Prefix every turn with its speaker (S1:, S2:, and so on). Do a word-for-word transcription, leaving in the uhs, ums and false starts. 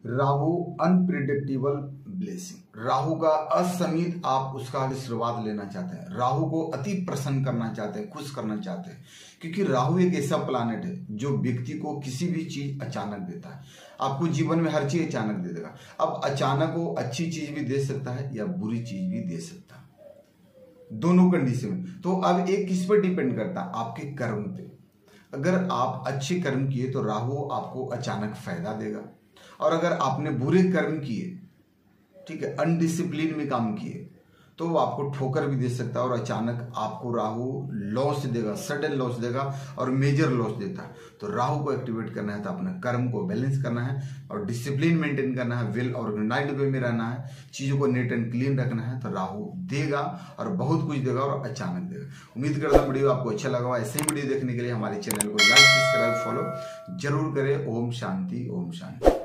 S1: Rahu unpredictable blessing. Rahu का असमित आप उसका आशीर्वाद लेना चाहते हैं, राहु को अति प्रसन्न करना चाहते हैं, खुश करना चाहते हैं, क्योंकि राहु एक ऐसा प्लानेट है जो व्यक्ति को किसी भी चीज अचानक देता है। आपको जीवन में हर चीज अचानक दे देगा। अब अचानक वो अच्छी चीज भी दे सकता है या बुरी चीज भी दे सकता है, दोनों कंडीशन में। तो अब एक किस पर डिपेंड करता है? आपके कर्म पे। अगर आप अच्छे कर्म किए तो राहु आपको अचानक फायदा देगा, और अगर आपने बुरे कर्म किए, ठीक है, अनडिसिप्लिन में काम किए, तो वो आपको ठोकर भी दे सकता है और अचानक आपको राहु लॉस देगा, सडन लॉस देगा और मेजर लॉस देता है। तो राहु को एक्टिवेट करना है तो अपने कर्म को बैलेंस करना है और डिसिप्लिन मेंटेन करना है, वेल ऑर्गेनाइज्ड वे में रहना है, चीजों को नीट एंड क्लीन रखना है, तो राहु देगा और बहुत कुछ देगा और अचानक देगा। उम्मीद करता हूं वीडियो आपको अच्छा लगा। ऐसे ही वीडियो देखने के लिए हमारे चैनल को लाइक, सब्सक्राइब, फॉलो जरूर करें। ओम शांति, ओम शांति।